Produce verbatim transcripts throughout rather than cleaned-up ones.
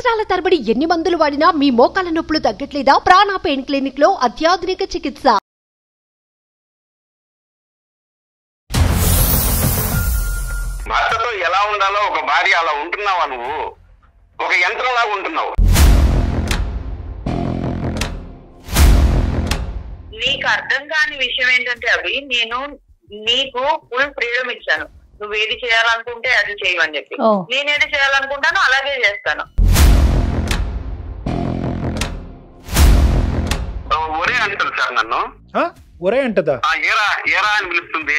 సంవత్సరాల తరబడి ఎన్ని మందులు వాడినా మీ మోకాల నొప్పులు తగ్గట్లేదా? ప్రాణ పెయిన్ క్లినిక్ లో అత్యాధునిక చికిత్స. భర్తతో ఎలా ఉండాలో ఒక భార్య అలా ఉంటున్నావా? నువ్వు ఒక యంత్రంలాగా ఉంటున్నావు. నీకు అర్థం కాని విషయం ఏంటంటే అవి నేను నీకు ఫుల్ ఫ్రీడమ్ ఇచ్చాను. నువ్వు ఏది చేయాలనుకుంటే అది చేయమని చెప్పి, నేను ఏది చేయాలనుకుంటానో అలాగే చేస్తాను. ఒరే అంటారు సార్ నన్ను. ఒరే అంటదా? ఏరా ఏరా అని పిలుస్తుంది.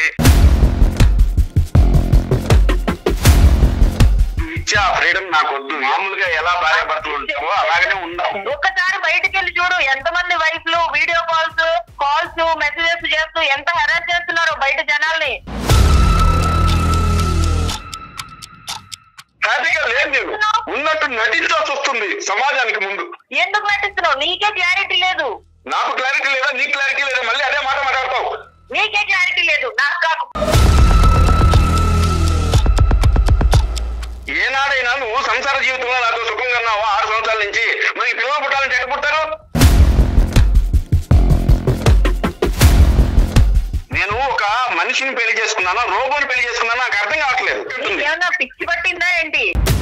ఇచ్చా ఫ్రీడమ్ నాకు వద్దు. మామూలుగా ఎలా భార్య భర్తలు ఉంటావో అలాగనే ఉందాం. ఒక్కసారి బయటకు వెళ్ళి చూడు, ఎంతమంది వైఫ్లు వీడియో కాల్స్ కాల్స్ మెసేజెస్ చేస్తూ ఎంత హెరాస్ చేస్తున్నారు బయట జనాల్ని. ఉన్నట్టు నటించాల్సి వస్తుంది సమాజానికి ముందు. ఎందుకు నటిస్తున్నావు? నీకే క్లారిటీ లేదు. నాకు క్లారిటీ లేదా? నీకు క్లారిటీ లేదా? మళ్ళీ అదే మాట మాట్లాడతావు. నీకే క్లారిటీ లేదు, నాకు కాదు. ఏనాడైనా నువ్వు సంసార జీవితంలో నాతో సుఖంగా ఉన్నావు ఆరు సంవత్సరాల నుంచి. మరి పిల్లలు పుట్టాలంటే ఎట్లా పుట్టారు? నేను ఒక మనిషిని పెళ్లి చేసుకున్నాను, రోబోని పెళ్లి చేసుకున్నాను, నాకు అర్థం కావట్లేదు. ఏమన్నా పిచ్చి పట్టిందా ఏంటి?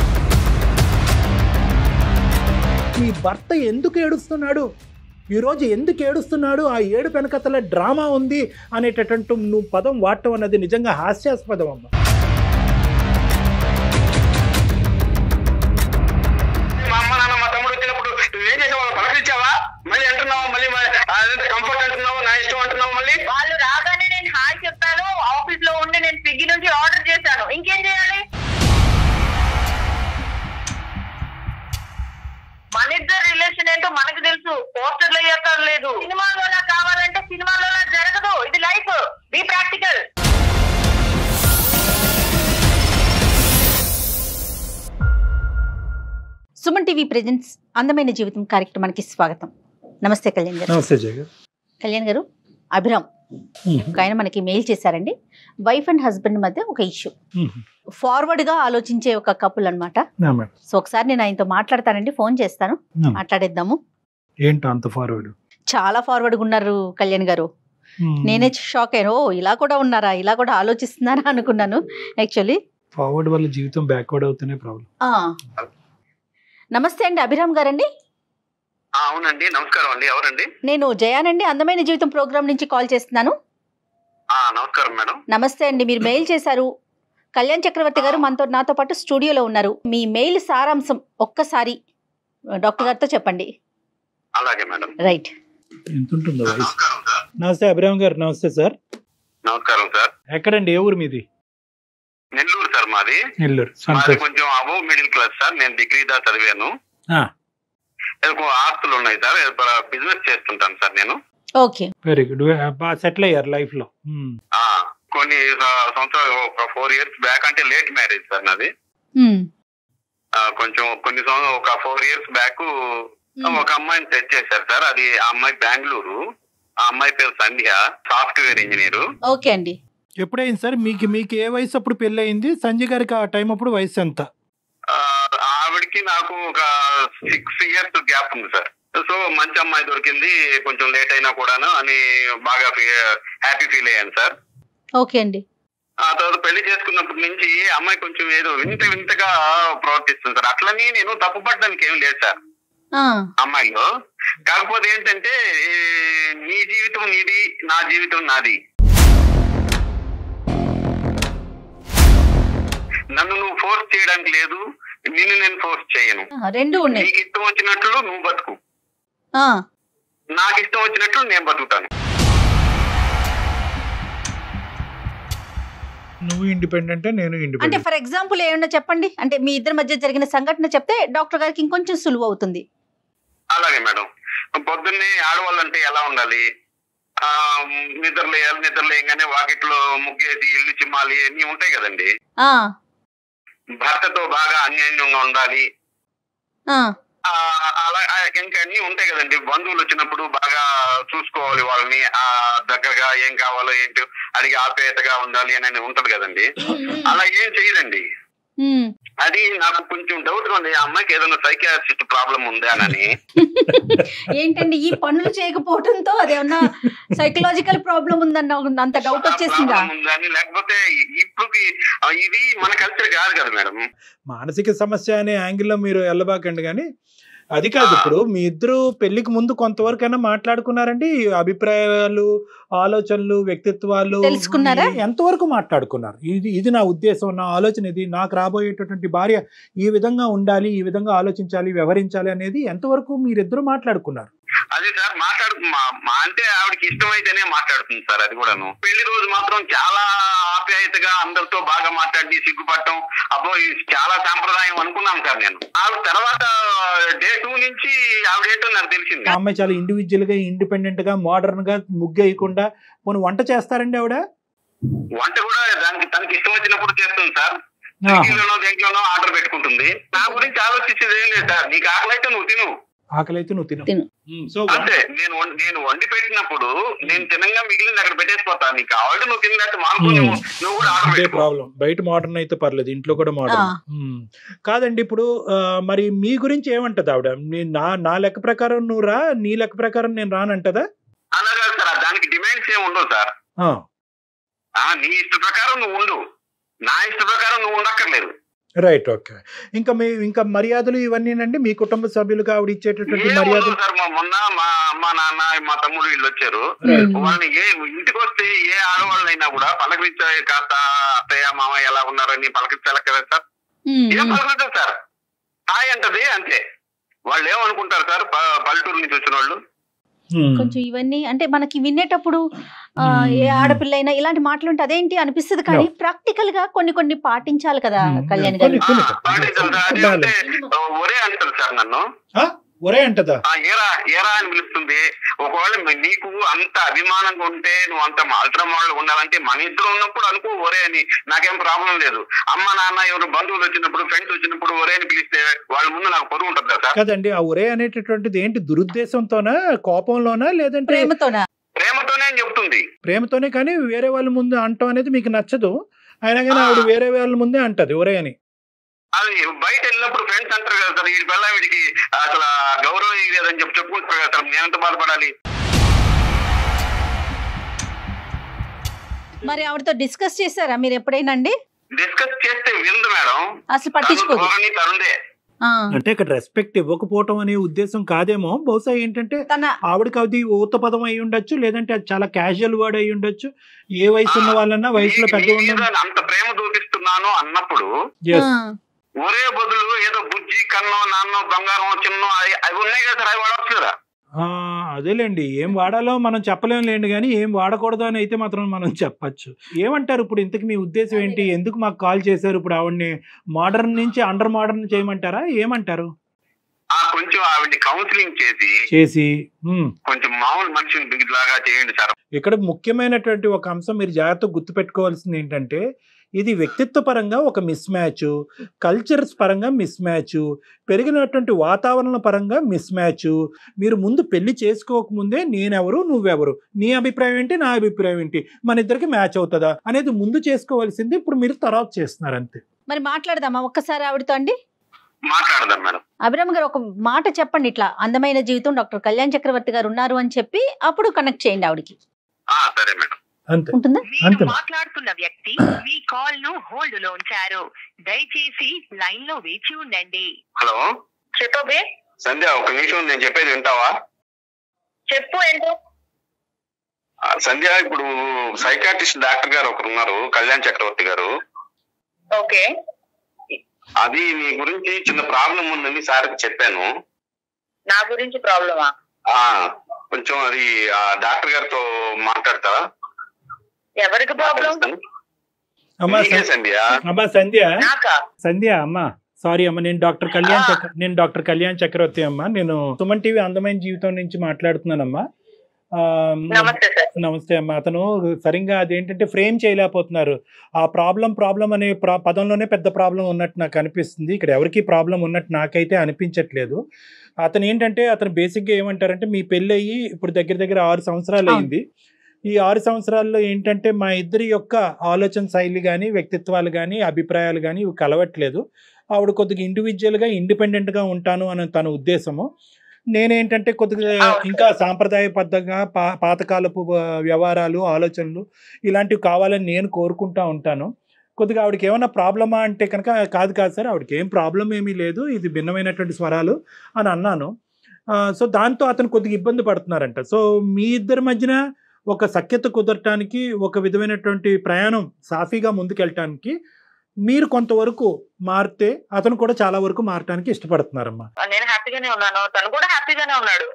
మీ భర్త ఎందుకు ఏడుస్తున్నాడు, ఈరోజు ఎందుకు ఏడుస్తున్నాడు, ఆ ఏడు వెనకతల డ్రామా ఉంది అనేటటువంటి నువ్వు పదం వాడటం అన్నది నిజంగా హాస్యాస్పదం అమ్మ. మా అమ్మ నాన్న మా తమ్ముడు వచ్చినప్పుడు నువ్వేం చేసావు? వాళ్ళు పలకరించావా? మళ్ళీ అంటున్నావు, మళ్ళీ కంఫర్ట్ అంటున్నావు, నా ఇష్టం అంటున్నావు. మళ్ళీ వాళ్ళు రాగానే నేను హాయ్ చెప్పాను. ఆఫీస్ లో ఉండి నేను స్విగ్గీ నుంచి ఆర్డర్ చేశాను. ఇంకేం చేయాలి? మన ఇద్దరు రిలేషన్ ఏంటో మనకు తెలుసు. పోస్టర్లు అయ్యాక లేదు. సినిమాలో కావాలంటే సినిమాలో జరగదు. ఇది life. Be practical. Suman TV presents అందమైన జీవితం కార్యక్రమానికి స్వాగతం. నమస్తే కళ్యాణ్ గారు. నమస్తే జయ గారు. కళ్యాణ్ గారు, అభిరామ్ ఒక ఆయన మనకి మెయిల్ చేశారండి. వైఫ్ అండ్ హస్బెండ్ మధ్య ఒక ఇష్యూ, ఫార్వర్డ్ గా ఆలోచించే ఒక కపుల్ అనమాట. సో ఒకసారి నేను ఆయనతో మాట్లాడతానండి, ఫోన్ చేస్తాను, మాట్లాడేద్దాము. ఏంటో అంత ఫార్వర్డ్? చాలా ఫార్వర్డ్ గా ఉన్నారు కళ్యాణ్ గారు. నేనే షాక్ అయ్యాను. ఓ ఇలా కూడా ఉన్నారా, ఇలా కూడా ఆలోచిస్తున్నారా అనుకున్నాను. యాక్చువల్లీ ఫార్వర్డ్ వల్ల జీవితం బ్యాక్వర్డ్ అవుతూనే ప్రాబ్లం. నమస్తే అండి, అభిరామ్ గారండి. అవునండి, నమస్కారం అండి. ఎవరండి? నేను జయానండి, అందమైన జీవితం ప్రోగ్రామ్ నుంచి కాల్ చేస్తున్నాను. నమస్కారం మేడం. నమస్తే అండి, మీరు మెయిల్ చేశారు. కళ్యాణ్ చక్రవర్తి గారు మనతో నాతో పాటు స్టూడియోలో ఉన్నారు. మీ మెయిల్ సారాంశం ఒక్కసారి డాక్టర్ గారితో చెప్పండి. అలాగే మేడం. రైట్. ఎంత ఉంటుందో? నమస్తే అభిరామ్ గారు. నమస్తే సార్. నమస్కారం సార్. ఎక్కడండి, ఏ ఊరు మీది? నెల్లూరు సార్ మాది. నెల్లూరు. కొంచెం అబోవ్ మిడిల్ క్లాస్ సార్. నేను డిగ్రీ దా చదివాను. ఆస్తులు ఉన్నాయి సార్. బిజినెస్ చేస్తుంటాను సార్ నేను. Okay, very good. సెటిల్ అయ్యారు లైఫ్ లో? కొన్ని సంవత్సరాలు, ఒక ఫోర్ ఇయర్స్ బ్యాక్, అంటే లేట్ మ్యారేజ్ సార్ నాది. కొంచెం కొన్ని ఒక ఫోర్ ఇయర్స్ బ్యాక్ ఒక అమ్మాయిని సెట్ చేశారు సార్. అది ఆ అమ్మాయి బెంగళూరు. ఆ అమ్మాయి పేరు సంధ్య, సాఫ్ట్వేర్ ఇంజనీర్. ఓకే అండి. ఎప్పుడైంది సార్ మీకు మీకు ఏ వయసు అప్పుడు పెళ్లి అయింది? సంజయ్ గారికి ఆ టైం అప్పుడు వయసు ఎంత? ఆవిడకి నాకు ఒక సిక్స్ ఇయర్స్ గ్యాప్ ఉంది సార్. సో మంచి అమ్మాయి దొరికింది, కొంచెం లేట్ అయినా కూడాను అని బాగా హ్యాపీ ఫీల్ అయ్యాను సార్. ఓకే అండి. ఆ తర్వాత పెళ్లి చేసుకున్నప్పటి నుంచి అమ్మాయి కొంచెం ఏదో వింత వింతగా ప్రవర్తిస్తుంది సార్. అట్లని నేను తప్పుపడడానికి ఏం లేదు సార్ అమ్మాయిలో. కాకపోతే ఏంటంటే, నీ జీవితం నీది, నా జీవితం నాది. నన్ను నువ్వు ఫోర్స్ చేయడానికి లేదు, నిన్ను నేను ఫోర్స్ చేయను. రెండు ఉన్నాయి. నీకు ఇష్టం వచ్చినట్లు నువ్వు బతుకు, నాకు ఇష్టం వచ్చినట్లు నేను బతుకుతాను. నువ్వు ఇండిపెండెంట్, నేను ఇండిపెండెంట్. అంటే ఫర్ ఎగ్జాంపుల్ ఏమన్నా చెప్పండి, అంటే మీ ఇద్దరి మధ్య జరిగిన సంఘటన చెప్తే డాక్టర్ గారికి ఇంకొంచెం సులువు అవుతుంది. అలాగే మేడం. పొద్దున్నే ఆడవాళ్ళంటే ఎలా ఉండాలి? ఆ నిద్రలేయాలి, నిద్రలేయగానే వాకిట్లో ముగ్గేసి ఇల్లు చిమ్మాలి, అన్ని ఉంటాయి కదండి. భర్తతో బాగా అన్యోన్యంగా ఉండాలి, అలా ఇంకా అన్ని ఉంటాయి కదండి. బంధువులు వచ్చినప్పుడు బాగా చూసుకోవాలి వాళ్ళని, ఆ దగ్గరగా ఏం కావాలో ఏంటో అడిగి ఆప్యాయతగా ఉండాలి అని ఉంటది కదండి. అలా ఏం చేయదండి. అది నాకు కొంచెం డౌట్ గా ఉంది, ఆ అమ్మాయికి ఏదైనా సైకియాట్రిస్ట్ ప్రాబ్లం ఉందా అని. ఏంటండి ఈ పనులు చేయకపోవడంతో అదేమన్నా సైకలాజికల్ ప్రాబ్లం ఉందన్న అంత డౌట్ వచ్చేసిందా? లేకపోతే ఇప్పుడు ఇది మన కల్చర్ కాదు కదా మేడం. మానసిక సమస్య అనే యాంగిల్లో మీరు వెళ్ళబాకండి. కానీ అది కాదు, ఇప్పుడు మీ ఇద్దరు పెళ్లికి ముందు కొంతవరకైనా మాట్లాడుకున్నారండి? అభిప్రాయాలు, ఆలోచనలు, వ్యక్తిత్వాలు తెలుసుకున్నారా? ఎంతవరకు మాట్లాడుకున్నారు? ఇది ఇది నా ఉద్దేశం, నా ఆలోచన ఇది, నాకు రాబోయేటటువంటి భార్య ఈ విధంగా ఉండాలి, ఈ విధంగా ఆలోచించాలి, వ్యవహరించాలి అనేది ఎంతవరకు మీరిద్దరు మాట్లాడుకున్నారు? అది సార్ మాట్లాడు అంటే ఆవిడకి ఇష్టమైతేనే మాట్లాడుతుంది సార్. అది కూడాను పెళ్లి రోజు మాత్రం చాలా ఆప్యాయతగా అందరితో బాగా మాట్లాడి సిగ్గుపడటం, అబ్బో చాలా సాంప్రదాయం అనుకున్నాను సార్ నేను. ఆవిడ తర్వాత డే టూ నుంచి ఆవిడేంటో నాకు తెలిసింది. ఆ అమ్మాయి చాలా ఇండివిజువల్ గా, ఇండిపెండెంట్ గా, మోడర్న్ గా, ముగ్గేయకుండా పోనీ వంట చేస్తారండి ఆవిడ? వంట కూడా దానికి తనకి ఇష్టం వచ్చినప్పుడు చేస్తుంది సార్. స్విగ్గీలోనో దేంట్లోనో ఆర్డర్ పెట్టుకుంటుంది. నా గురించి ఆలోచించేది ఏం లేదు సార్. నీకు ఆకలి అయితే నువ్వు తిను, ఆకలి అయితే నువ్వు తిను. సో అంటే నేను నేను వండి పెట్టినప్పుడు నేను తినంగా మిగిలింది అక్కడ పెట్టేసిపోతా. నీకు కావాలంటే నువ్వు తిన్నట్టు మానుకుని నువ్వు కూడా ఆర్డర్ పెట్టుకో. ప్రాబ్లం బయట మోడర్న్ అయితే పర్లేదు, ఇంట్లో కూడా మోడర్న్ కాదండి. ఇప్పుడు మరి మీ గురించి ఏమంటది ఆవిడ? నా నా లెక్క ప్రకారం నువ్వు రా, నీ లెక్క ప్రకారం నేను రానంటదా? అలాగా సార్, దానికి డిమాండ్స్ ఏమి ఉండవు సార్. నీ ఇష్ట ప్రకారం నువ్వు ఉండు, నా ఇష్ట ప్రకారం నువ్వు ఉండక్కర్లేదు. Right, okay. ఇంకా మీ ఇంకా మర్యాదలు ఇవన్నీనండి మీ కుటుంబ సభ్యులుగా ఆవిడ ఇచ్చేటటువంటి మర్యాదలు? సార్ మొన్న మా అమ్మ నాన్న మా తమ్ముడు వీళ్ళు వచ్చారు. వాళ్ళని ఏ ఇంటికి వస్తే ఏ ఆడవాళ్ళైనా కూడా పలకరించే కాస్త అత్తయ్య మామయ్య ఎలా ఉన్నారని పలకరించాలి కదా సార్. ఏం పలకరించారు సార్, హాయ్ అంటది అంతే. వాళ్ళు ఏమనుకుంటారు సార్ పల్లెటూరు నుంచి వచ్చిన వాళ్ళు? కొంచెం ఇవన్నీ అంటే మనకి వినేటప్పుడు ఏ ఆడపిల్ల అయినా ఇలాంటి మాటలు ఉంటే అదేంటి అనిపిస్తుంది, కానీ ప్రాక్టికల్ గా కొన్ని కొన్ని పాటించాలి కదా కళ్యాణ్ గారు. ఒరే అంటారు సార్ నన్ను, ఒరే అంటదా? ఏరా ఏరా అని పిలుస్తుంది. ఒకవేళ నీకు అంత అభిమానంగా ఉంటే, నువ్వు అంత అల్ట్రా మోడల్ ఉండాలంటే మన ఇద్దరు ఉన్నప్పుడు అనుకో ఒరే అని, నాకేం ప్రాబ్లం లేదు. అమ్మ నాన్న ఎవరు బంధువులు వచ్చినప్పుడు, ఫ్రెండ్స్ వచ్చినప్పుడు ఒరే అని పిలిస్తే వాళ్ళ ముందు నాకు పొరుగు ఉంటుంది సార్. కదండి, ఆ ఒరే అనేటటువంటిది ఏంటి? దురుద్దేశంతోనా, కోపంలోనా, లేదంటే ప్రేమతోనా? ప్రేమతోనే అని చెప్తుంది. ప్రేమతోనే, కానీ వేరే వాళ్ళ ముందు అంటాం అనేది మీకు నచ్చదు. అయినా కానీ ఆవిడ వేరే వాళ్ళ ముందే అంటది ఒరే అని. అది బయట వెళ్ళినప్పుడు ఫ్రెండ్స్ అంటారు కదా సార్, వీడి పిల్ల వీడికి అసలు గౌరవం లేదని చెప్పి చెప్పుకుంటారు కదా సార్. నేనంత బాధపడాలి. మరి ఆవిడతో డిస్కస్ చేశారా మీరు ఎప్పుడైనా అండి? డిస్కస్ చేస్తే విందు మేడం, అసలు పట్టించుకోదు. తరుందే అంటే ఇక్కడ రెస్పెక్ట్ ఇవ్వకపోవటం అనే ఉద్దేశం కాదేమో. బహుశా ఏంటంటే ఆవిడకి అది ఊత పదం అయి ఉండొచ్చు, లేదంటే అది చాలా క్యాజువల్ వర్డ్ అయి ఉండొచ్చు. ఏ వయసు ఉన్న వాళ్ళన్నా వయసులో పెద్ద అంత ప్రేమ చూపిస్తున్నాను అన్నప్పుడు ఒరే బదులు ఏదో బుజ్జి కన్నో నాన్నో బంగారం చిన్నో అవి ఉన్నాయి కదా సార్, అవి వాడవచ్చు కదా. అదేలేండి, ఏం వాడాలో మనం చెప్పలేం లేండి, కానీ ఏం వాడకూడదు అని అయితే మాత్రం మనం చెప్పచ్చు. ఏమంటారు ఇప్పుడు? ఇంతకు మీ ఉద్దేశం ఏంటి? ఎందుకు మాకు కాల్ చేశారు? ఇప్పుడు ఆవిడ్ని మోడర్న్ నుంచి అండర్ మోడర్న్ చేయమంటారా? ఏమంటారు? కొంచెం ఆవిడ్ని కౌన్సిలింగ్ చేసి చేసి కొంచెం మామూలు మనిషిని లాగా చేయండి సార్. ఇక్కడ ముఖ్యమైనటువంటి ఒక అంశం మీరు జాగ్రత్తగా గుర్తుపెట్టుకోవాల్సింది ఏంటంటే, ఇది వ్యక్తిత్వ పరంగా ఒక మిస్ మ్యాచ్, కల్చర్స్ పరంగా మిస్ మ్యాచ్, పెరిగినటువంటి వాతావరణ పరంగా మిస్ మ్యాచ్. మీరు ముందు పెళ్లి చేసుకోకముందే నేనెవరు నువ్వెవరు, నీ అభిప్రాయం ఏంటి నా అభిప్రాయం ఏంటి, మన ఇద్దరికి మ్యాచ్ అవుతుందా అనేది ముందు చేసుకోవాల్సింది. ఇప్పుడు మీరు తర్వాత చేస్తున్నారు అంతే. మరి మాట్లాడదామా ఒక్కసారి ఆవిడతో అండి? మాట్లాడదాం మేడం. అభిరామ్ గారు ఒక మాట చెప్పండి, ఇట్లా అందమైన జీవితం డాక్టర్ కళ్యాణ్ చక్రవర్తి గారు ఉన్నారు అని చెప్పి అప్పుడు కనెక్ట్ చేయండి ఆవిడకి. సరే మేడం. ఉంటుందా? మాట్లాడుతున్న వ్యక్తి మీ కాల్ ను హోల్డ్ లో ఉంచారు, దయచేసి లైన్ లో వేచి ఉండండి. హలో చెప్పబే సంధ్య, ఒక నిమిషం నేను చెప్పేది వింటావా? చెప్పు. ఏంటో సంధ్య, ఇప్పుడు సైకాట్రిస్ట్ డాక్టర్ గారు ఒకరు ఉన్నారు, కళ్యాణ్ చక్రవర్తి గారు. ఓకే. అది మీ గురించి చిన్న ప్రాబ్లం ఉందని సార్కి చెప్పాను. నా గురించి ప్రాబ్లమా? కొంచెం అది డాక్టర్ గారితో మాట్లాడతారా? ఎవరికి ప్రాబ్లం? అమ్మా సంధ్య, సంధ్య అమ్మా, సారీ అమ్మ, నేను డాక్టర్ కళ్యాణ్ చక్ర నేను డాక్టర్ కళ్యాణ్ చక్రవర్తి అమ్మా. నేను సుమన్ టీవీ అందమైన జీవితం నుంచి మాట్లాడుతున్నానమ్మా. నమస్తే అమ్మా. అతను సరిగ్గా అదేంటంటే ఫ్రేమ్ చేయలేకపోతున్నారు. ఆ ప్రాబ్లం ప్రాబ్లం అనే పదంలోనే పెద్ద ప్రాబ్లం ఉన్నట్టు నాకు అనిపిస్తుంది. ఇక్కడ ఎవరికి ప్రాబ్లం ఉన్నట్టు నాకైతే అనిపించట్లేదు. అతను ఏంటంటే అతను బేసిక్గా ఏమంటారంటే, మీ పెళ్ళి అయ్యి ఇప్పుడు దగ్గర దగ్గర ఆరు సంవత్సరాలు అయింది. ఈ ఆరు సంవత్సరాల్లో ఏంటంటే మా ఇద్దరి యొక్క ఆలోచన శైలి కానీ వ్యక్తిత్వాలు కానీ అభిప్రాయాలు కానీ ఇవి కలవట్లేదు. ఆవిడ కొద్దిగా ఇండివిజువల్గా ఇండిపెండెంట్గా ఉంటాను అని తన ఉద్దేశము. నేనేంటంటే కొద్దిగా ఇంకా సాంప్రదాయబద్ధంగా పా పాతకాలపు వ్యవహారాలు ఆలోచనలు ఇలాంటివి కావాలని నేను కోరుకుంటూ ఉంటాను. కొద్దిగా ఆవిడకి ఏమైనా ప్రాబ్లమా అంటే కనుక కాదు కాదు సార్, ఆవిడకి ఏం ప్రాబ్లం ఏమీ లేదు, ఇది భిన్నమైనటువంటి స్వరాలు అని అన్నాను. సో దాంతో అతను కొద్దిగా ఇబ్బంది పడుతున్నారంట. సో మీ ఇద్దరి మధ్యన ఒక సఖ్యత కుదరటానికి, ఒక విధమైనటువంటి ప్రయాణం సాఫీగా ముందుకెళ్ళటానికి మీరు కొంతవరకు మారితే అతను కూడా చాలా వరకు మారటానికి ఇష్టపడుతున్నారమ్మా. నేను హ్యాపీగానే ఉన్నాను, తను కూడా హ్యాపీగానే ఉన్నాడు.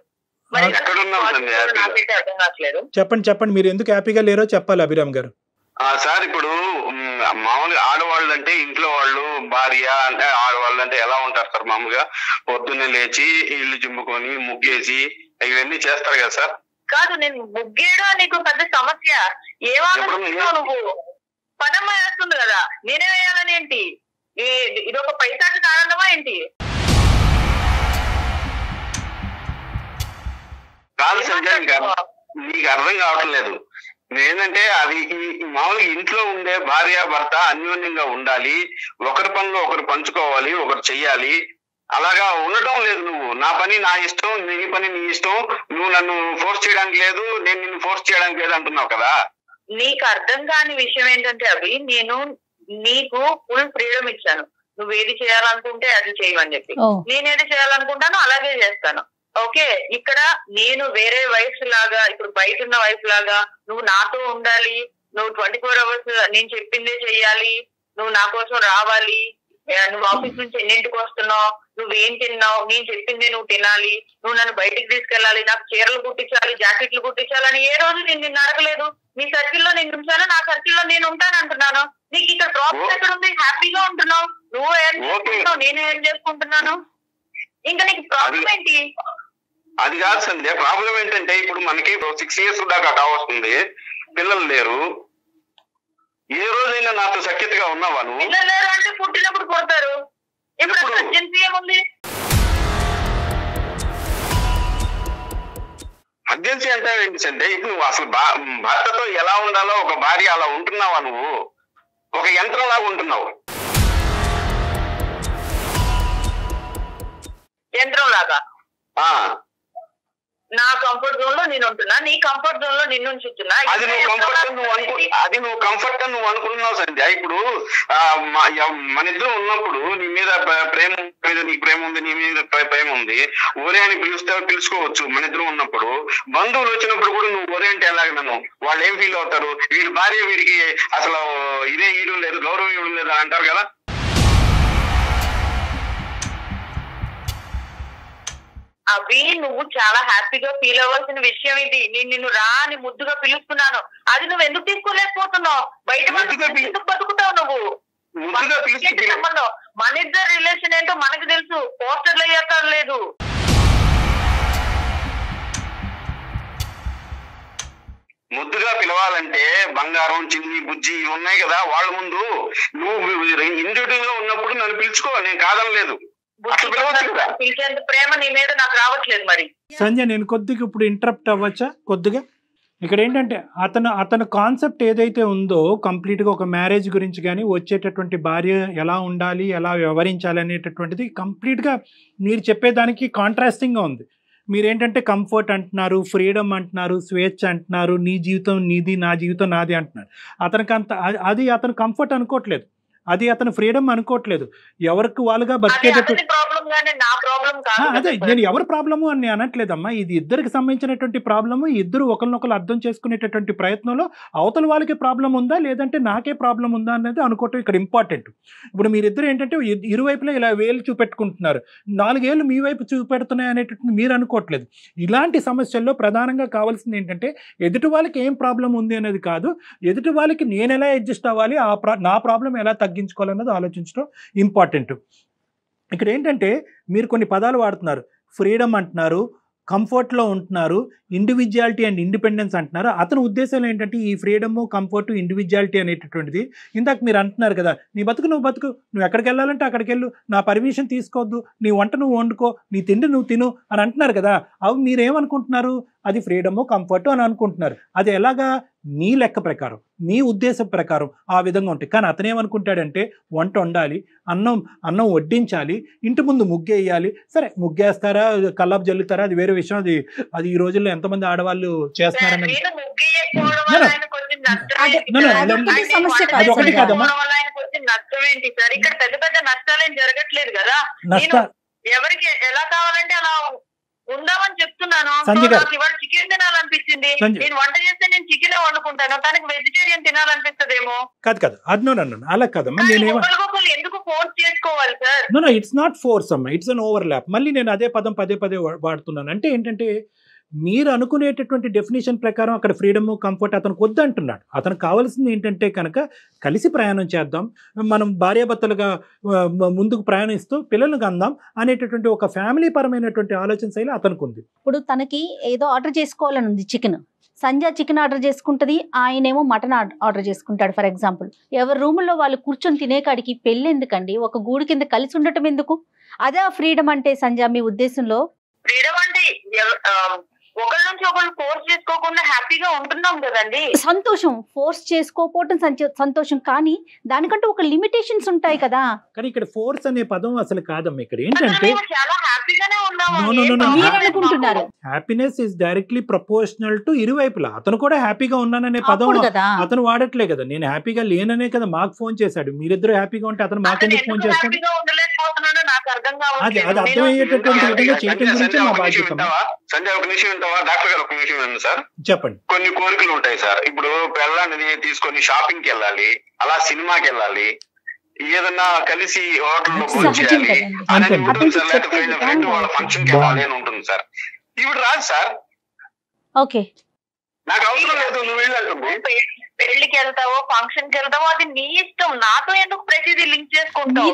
చెప్పండి చెప్పండి మీరు ఎందుకు హ్యాపీగా లేరో చెప్పాలి అభిరామ్ గారు. సార్ ఇప్పుడు మామూలుగా ఆడవాళ్ళు అంటే ఇంట్లో వాళ్ళు, భార్య అంటే ఆడవాళ్ళు అంటే ఎలా ఉంటారు సార్? మామూలుగా పొద్దున్నే లేచి ఇల్లు జిమ్ముకొని ముగ్గేసి ఇవన్నీ చేస్తారు కదా సార్. కాదు, నేను ముగ్గేయడం నీకు పెద్ద సమస్య. ఏమనుకుంటున్నావు నువ్వు? పనమ్మ వేస్తుంది కదా, నేనే వేయాలని ఏంటి? ఇది ఒక పైసాకి కారణమా ఏంటి? కాదు సంజయ్, నీకు అర్థం కావట్లేదు. ఏంటంటే అది మామూలుగా ఇంట్లో ఉండే భార్య భర్త అన్యోన్యంగా ఉండాలి, ఒకరి పనిలో ఒకరు పంచుకోవాలి, ఒకరు చెయ్యాలి. అలాగా ఉండటం లేదు. నువ్వు నా పని నా ఇష్టం, నీ పని నీ ఇష్టం, నువ్వు నన్ను ఫోర్స్ చేయడానికి లేదు, నేను నిన్ను ఫోర్స్ చేయడానికి లేదు అంటున్నావు కదా. నీకు అర్థం కాని విషయం ఏంటంటే అవి, నేను నీకు ఫుల్ ఫ్రీడమ్ ఇచ్చాను. నువ్వు ఏది చేయాలనుకుంటే అది చేయమని చెప్పి, నేనేది చేయాలనుకుంటానో అలాగే చేస్తాను. ఓకే, ఇక్కడ నేను వేరే వైఫ్ లాగా, ఇప్పుడు బయట ఉన్న వైఫ్ లాగా నువ్వు నాతో ఉండాలి, నువ్వు ట్వంటీ ఫోర్ అవర్స్ నేను చెప్పిందే చెయ్యాలి, నువ్వు నా కోసం రావాలి, నువ్వు ఆఫీస్ నుంచి ఎన్నింటికి వస్తున్నావు, నువ్వేం తిన్నావు, నేను చెప్పిందే నువ్వు తినాలి, నువ్వు నన్ను బయటికి తీసుకెళ్ళాలి, నాకు చీరలు కుట్టించాలి, జాకెట్లు కుట్టించాలని ఏ రోజు నేను నిన్ను అడగలేదు. నీ సర్కిల్లో నేను ఉంచాను, నా సర్కిల్లో నేను ఉంటాను అంటున్నాను. నీకు ఇక్కడ ప్రాబ్లం ఎక్కడ ఉంది? హ్యాపీగా ఉంటున్నావు, నువ్వు ఏం చేసుకుంటున్నావు, నేను ఏం చేసుకుంటున్నాను, ఇంకా నీకు ప్రాబ్లం ఏంటి? అది కాదు సంధ్య, ప్రాబ్లం ఏంటంటే ఇప్పుడు మనకి సిక్స్ ఇయర్స్ దాకా కావస్తుంది, పిల్లలు లేరు. ఏ రోజైనా నాతో సఖ్యతగా ఉన్నావా నువ్వు? పిల్లలు లేరు అంటే పుట్టినప్పుడు కొడతారు, ఇప్పుడు అర్జెన్సీ ఏముంది? అర్జెన్సీ అంటే ఏంటి సంధ్య? ఇప్పుడు నువ్వు అసలు భర్తతో ఎలా ఉండాలో ఒక భార్య అలా ఉంటున్నావా? నువ్వు ఒక యంత్రం లాగా ఉంటున్నావు. యంత్రం లాగా నా కంఫర్ట్ జోన్ లో నేను ఉంటున్నా, నీ కంఫర్ట్ జోన్ లో నిన్ను ఉంచుతున్నా. అది నువ్వు కంఫర్ట్ నువ్వు అనుకు అది నువ్వు కంఫర్ట్ అని నువ్వు అనుకుంటున్నావు సంధ్య. ఇప్పుడు మన ఇద్దరు ఉన్నప్పుడు నీ మీద ప్రేమ మీద నీకు ప్రేమ ఉంది, నీ మీద ప్రేమ ఉంది, ఒరే అని పిలుస్తే పిలుచుకోవచ్చు. మన ఇద్దరు ఉన్నప్పుడు బంధువులు వచ్చినప్పుడు కూడా నువ్వు ఒరే అంటే ఎలాగ నన్ను వాళ్ళు ఏం ఫీల్ అవుతారు? వీడి భార్య వీడికి అసలు ఇదే ఇవ్వడం లేదు, గౌరవం ఇవ్వడం లేదు అని అంటారు కదా. అవి నువ్వు చాలా హ్యాపీగా ఫీల్ అవ్వాల్సిన విషయం ఇది. నేను నిన్ను రా అని ముద్దుగా పిలుస్తున్నాను, అది నువ్వు ఎందుకు తీసుకోలేకపోతున్నావు? బయట ఎందుకు బతుకుతావు నువ్వు? సంబంధం మన ఇద్దరు రిలేషన్ ఏంటో మనకు తెలుసు, పోస్టర్లు అయ్యాక లేదు. ముద్దుగా పిలవాలంటే బంగారం, చిన్ని, బుజ్జి ఇవి ఉన్నాయి కదా. వాళ్ళ ముందు నువ్వు ఇండివిజువల్ గా ఉన్నప్పుడు నన్ను పిలుచుకో, నేను కాదనలేదు. పిలిచేంత ప్రేమ నీ మీద నాకు రావట్లేదు. మరి సంజయ్, నేను కొద్దిగా ఇప్పుడు ఇంటరప్ట్ అవ్వచ్చా కొద్దిగా? ఇక్కడ ఏంటంటే అతను అతని కాన్సెప్ట్ ఏదైతే ఉందో కంప్లీట్గా ఒక మ్యారేజ్ గురించి కానీ, వచ్చేటటువంటి భార్య ఎలా ఉండాలి, ఎలా వ్యవహరించాలి అనేటటువంటిది కంప్లీట్గా మీరు చెప్పేదానికి కాంట్రాస్టింగ్గా ఉంది. మీరేంటంటే కంఫర్ట్ అంటున్నారు, ఫ్రీడమ్ అంటున్నారు, స్వేచ్ఛ అంటున్నారు, నీ జీవితం నీది, నా జీవితం నాది అంటున్నారు. అతనికి అంత అది అతను కంఫర్ట్ అనుకోవట్లేదు, అది అతను ఫ్రీడమ్ అనుకోవట్లేదు. ఎవరికి వాళ్ళుగా బతికేటట్టు అదే నేను ఎవరి ప్రాబ్లము అని నేను అనట్లేదమ్మా. ఇది ఇద్దరికి సంబంధించినటువంటి ప్రాబ్లము. ఇద్దరు ఒకరినొకరు అర్థం చేసుకునేటటువంటి ప్రయత్నంలో అవతల వాళ్ళకి ప్రాబ్లం ఉందా లేదంటే నాకే ప్రాబ్లం ఉందా అనేది అనుకోవటం ఇక్కడ ఇంపార్టెంట్. ఇప్పుడు మీరిద్దరు ఏంటంటే ఇరువైపులా ఇలా వేలు చూపెట్టుకుంటున్నారు, నాలుగేళ్ళు మీ వైపు చూపెడుతున్నాయి అనేటటువంటి మీరు అనుకోవట్లేదు. ఇలాంటి సమస్యల్లో ప్రధానంగా కావాల్సింది ఏంటంటే ఎదుటి వాళ్ళకి ఏం ప్రాబ్లం ఉంది అనేది కాదు, ఎదుటి వాళ్ళకి నేను ఎలా అడ్జస్ట్ అవ్వాలి, ఆ ప్రా నా ప్రాబ్లం ఎలా తగ్గించుకోవాలన్నది ఆలోచించడం ఇంపార్టెంట్. ఇక్కడ ఏంటంటే మీరు కొన్ని పదాలు వాడుతున్నారు, ఫ్రీడమ్ అంటున్నారు, కంఫర్ట్ లో ఉంటున్నారు, ఇండివిజువాలిటీ అండ్ ఇండిపెండెన్స్ అంటున్నారు. అతని ఉద్దేశం ఏంటంటే ఈ ఫ్రీడమ్, కంఫర్ట్, ఇండివిజువాలిటీ అనేటటువంటిది ఇందాక మీరు అంటున్నారు కదా, నీ బతుకు నువ్వు బతుకు, నువ్వు ఎక్కడికి వెళ్ళాలంటే అక్కడికి వెళ్ళు, నా పర్మిషన్ తీసుకోవద్దు, నీ వంట నువ్వు వండుకో, నీ తిండి నువ్వు తిను అని అంటున్నారు కదా. అవి మీరేమనుకుంటున్నారు, అది ఫ్రీడము, కంఫర్ట్ అని అనుకుంటున్నారు. అది ఎలాగా, మీ లెక్క ప్రకారం, మీ ఉద్దేశం ప్రకారం ఆ విధంగా ఉంటాయి. కానీ అతను ఏమనుకుంటాడంటే వంట వండాలి, అన్నం అన్నం వడ్డించాలి, ఇంటి ముందు ముగ్గేయాలి. సరే ముగ్గేస్తారా, కల్లాపు జల్లుతారా, అది వేరే విషయం. అది అది ఈ రోజుల్లో ఎంతమంది ఆడవాళ్ళు చేస్తున్నారని అది ఒకటి కాదమ్మా. నష్టం ఏంటి సార్, ఇక్కడ పెద్ద పెద్ద నష్టాలేం జరగట్లేదు కదా. ఎవరికి ఎలా కావాలంటే అలా ఉందామని చెప్తున్నాను. నాకు ఇవాళ చికెన్ తినాలనిపించింది, నేను వంట చేస్తే నేను చికెన్ వండుకుంటాను, తనకి వెజిటేరియన్ తినాలనిపిస్తుందేమో. కాదు కాదు అది నో నన్ను అలా కాదమ్మా. నేను ఎందుకు ఫోర్స్ చేసుకోవాలి sir? No no it's not force అమ్మా, ఇట్స్ అన్ ఓవర్ ల్యాప్. మళ్ళీ నేను అదే పదం పదే పదే వాడుతున్నాను. అంటే ఏంటంటే మీరు అనుకునేటటువంటి డెఫినేషన్ ప్రకారం అక్కడ ఫ్రీడమ్, కంఫర్ట్ అతనికి వద్దు అంటున్నాడు. అతనికి కావాల్సింది ఏంటంటే కనుక కలిసి ప్రయాణం చేద్దాం, మనం భార్యాభర్తలుగా ముందుకు ప్రయాణిస్తూ పిల్లలకు అందాం అనేటటువంటి ఒక ఫ్యామిలీ పరమైనటువంటి ఆలోచన శైలి అతనికి ఉంది. ఇప్పుడు తనకి ఏదో ఆర్డర్ చేసుకోవాలని ఉంది, చికెన్. సంజయ్ చికెన్ ఆర్డర్ చేసుకుంటుంది, ఆయనేమో మటన్ ఆర్డర్ చేసుకుంటాడు ఫర్ ఎగ్జాంపుల్. ఎవరి రూముల్లో వాళ్ళు కూర్చొని తినే కాడికి పెళ్ళి ఎందుకండి, ఒక గూడు కింద కలిసి ఉండటం ఎందుకు? అదే ఫ్రీడమ్ అంటే సంజయ్ మీ ఉద్దేశంలో? ఫ్రీడమ్ అంటే ఒకళ్ళ నుంచి ఒకళ్ళు ఫోర్స్ చేసుకోకుండా హ్యాపీగా ఉంటున్నాం కదండి. సంతోషం, ఫోర్స్ చేసుకోకపోవటం సంతోషం, కానీ దానికంటూ ఒక లిమిటేషన్స్ ఉంటాయి కదా. కానీ ఇక్కడ ఫోర్స్ అనే పదం అసలు కాదమ్మా. ఇక్కడ ఏంటంటే చాలా హ్యాపీగానే ఉన్నాము. Happiness is directly proportional to ఇరువైపులా. అతను కూడా హ్యాపీగా ఉన్నాననే పదం అతను వాడట్లే కదా. నేను హ్యాపీగా లేననే కదా మాకు ఫోన్ చేశాడు. మీరిద్దరు హ్యాపీగా ఉంటే అతను మాకెందుకు ఫోన్ చేస్తాడు? అది అది అర్థమయ్యేటటువంటి విధంగా చేయడం గురించి మా బాధ్యత. సంజయ్ ఒక నిమిషం వింటావా? డాక్టర్ గారు ఒక నిమిషం వినండి సార్. చెప్పండి. కొన్ని కోరికలు ఉంటాయి సార్. ఇప్పుడు పిల్లల్ని తీసుకొని షాపింగ్ కి వెళ్ళాలి, అలా సినిమాకి వెళ్ళాలి, ఏదన్నా కలిసి హోటల్లో భోజనం చేయాలి అని ఉంటుంది సార్. లేకపోతే ఫ్రెండ్ వాళ్ళ ఫంక్షన్ కి వెళ్ళాలి అని ఉంటుంది సార్. ఇప్పుడు రాదు సార్. ఓకే, నాకు అవసరం లేదు, నువ్వు వెళ్ళాలి. పెళ్లికి వెళ్తావో ఫంక్షన్ కి వెళ్తావో అది నీ ఇష్టం, నాతో ఎందుకు ప్రతిదీ లింక్ చేసుకుంటావు?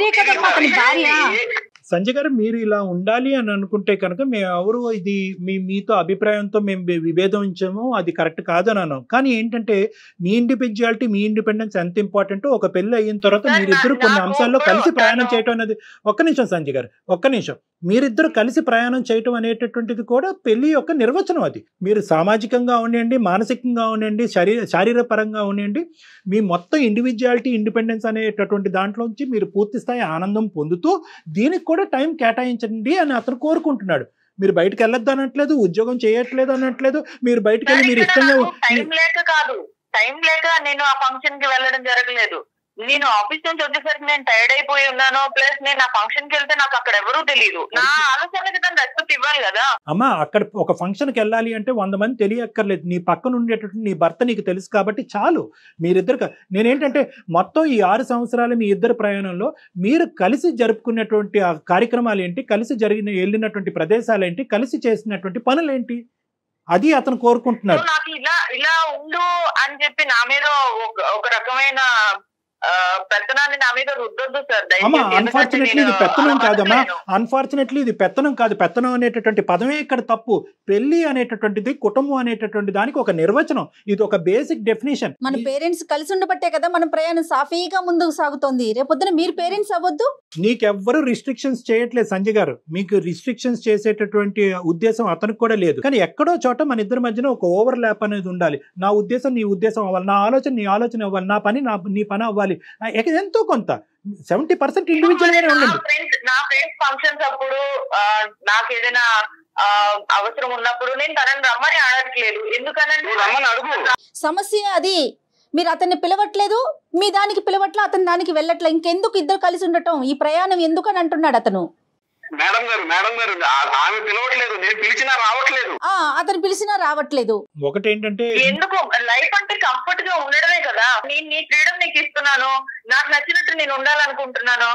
సంజయ్ గారు మీరు ఇలా ఉండాలి అని అనుకుంటే కనుక మేము ఎవరు ఇది మీ మీతో అభిప్రాయంతో మేము విభేదించాము, అది కరెక్ట్ కాదని అన్నాం. కానీ ఏంటంటే మీ ఇండివిజువాలిటీ, మీ ఇండిపెండెన్స్ ఎంత ఇంపార్టెంట్. ఒక పెళ్లి అయిన తర్వాత మీరిద్దరు కొన్ని అంశాల్లో కలిసి ప్రయాణం చేయటం అనేది, ఒక్క నిమిషం సంజయ్ గారు ఒక్క నిమిషం, మీరిద్దరు కలిసి ప్రయాణం చేయటం అనేటటువంటిది కూడా పెళ్లి యొక్క నిర్వచనం. అది మీరు సామాజికంగా ఉండండి, మానసికంగా ఉండండి, శరీర శారీరక పరంగా ఉండండి, మీ మొత్తం ఇండివిజువాలిటీ, ఇండిపెండెన్స్ అనేటటువంటి దాంట్లోంచి మీరు పూర్తి స్థాయి ఆనందం పొందుతూ దీనికి కూడా టైం కేటాయించండి అని అతను కోరుకుంటున్నాడు. మీరు బయటకు వెళ్ళొద్దు అనట్లేదు, ఉద్యోగం చేయట్లేదు అనట్లేదు, మీరు బయటకు వెళ్ళి మీరు ఇష్టంగా. టైం లేక కాదు, టైం లేక నేను ఆ ఫంక్షన్ కి వెళ్ళడం జరగలేదు. నేను ఆఫీస్ నుంచి వచ్చేసరికి నేను టైర్డ్ అయిపోయి ఉన్నాను, ప్లస్ నేను ఆ ఫంక్షన్ కి వెళ్తే నాకు అక్కడ ఎవరూ తెలియదు. నా ఆలోచనకి తను రెస్పెక్ట్ ఇవ్వాలి కదా. అమ్మా అక్కడ ఒక ఫంక్షన్ కి వెళ్ళాలి అంటే వంద మంది తెలియక్కర్లేదు, నీ పక్కన ఉండేటటువంటి నీ భర్త నీకు తెలుసు కాబట్టి చాలు. మీరిద్దరు నేనేంటంటే మొత్తం ఈ ఆరు సంవత్సరాలు మీ ఇద్దరు ప్రయాణంలో మీరు కలిసి జరుపుకున్నటువంటి ఆ కార్యక్రమాలు ఏంటి, కలిసి జరిగిన వెళ్ళినటువంటి ప్రదేశాలు ఏంటి, కలిసి చేసినటువంటి పనులు ఏంటి, అది అతను కోరుకుంటున్నాడు. నాకు ఇలా ఇలా ఉండు అని చెప్పి నా మీద ఒక రకమైన పెత్తనాన్ని నా మీద రుద్దొద్దు సార్. అమ్మా అన్ఫార్చునేట్లీ ఇది పెత్తనం కాదమ్మా, అన్ఫార్చునేట్లీ ఇది పెత్తనం కాదు. పెత్తనం అనేటటువంటి పదమే ఇక్కడ తప్పు. పెళ్లి అనేటటువంటిది, కుటుంబం అనేటటువంటి దానికి ఒక నిర్వచనం, ఇది ఒక బేసిక్ డెఫినేషన్. మన పేరెంట్స్ కలిసి ఉండబట్టే కదా మన ప్రయాణం సాఫీగా ముందుకు సాగుతోంది. రేపొద్దున మీరు పేరెంట్స్ అవ్వద్దు. నీకెవ్వరు రిస్ట్రిక్షన్స్ చేయట్లేదు సంజయ్ గారు, మీకు రిస్ట్రిక్షన్స్ చేసేటటువంటి ఉద్దేశం అతనికి కూడా లేదు. కానీ ఎక్కడో చోట మన ఇద్దరి మధ్యన ఒక ఓవర్ ల్యాప్ అనేది ఉండాలి. నా ఉద్దేశం నీ ఉద్దేశం అవ్వాలి, నా ఆలోచన నీ ఆలోచన అవ్వాలి, నా పని నా నీ పని అవ్వాలి. ఎంతో కొంత సెవెంటీ పర్సెంట్ ఇండివిజువల్ గానే ఉండండి. నా ఫ్రెండ్స్ ఫంక్షన్స్ అప్పుడు నాకు ఏదైనా అవసరం ఉన్నప్పుడు నేను తనని రమ్మని అడగట్లేదు. ఎందుకనంటే సమస్య అది, మీరు అతన్ని పిలవట్లేదు, మీ దానికి పిలవట్లే, అతని దానికి వెళ్ళట్లే. ఇంకెందుకు ఇద్దరు కలిసి ఉండటం, ఈ ప్రయాణం ఎందుకు అని అంటున్నాడు అతను. మేడం గారు మేడం గారు ఆమె పిలవట్లేదు, నేను పిలిచినా రావట్లేదు. అతను పిలిచినా రావట్లేదు. ఒకటి ఏంటంటే ఎందుకు లైఫ్ అంటే కంఫర్ట్ గా ఉండడమే కదా. నేను నీ ఫ్రీడమ్ నీకు ఇస్తున్నాను, నాకు నచ్చినట్టు నేను ఉండాలనుకుంటున్నాను,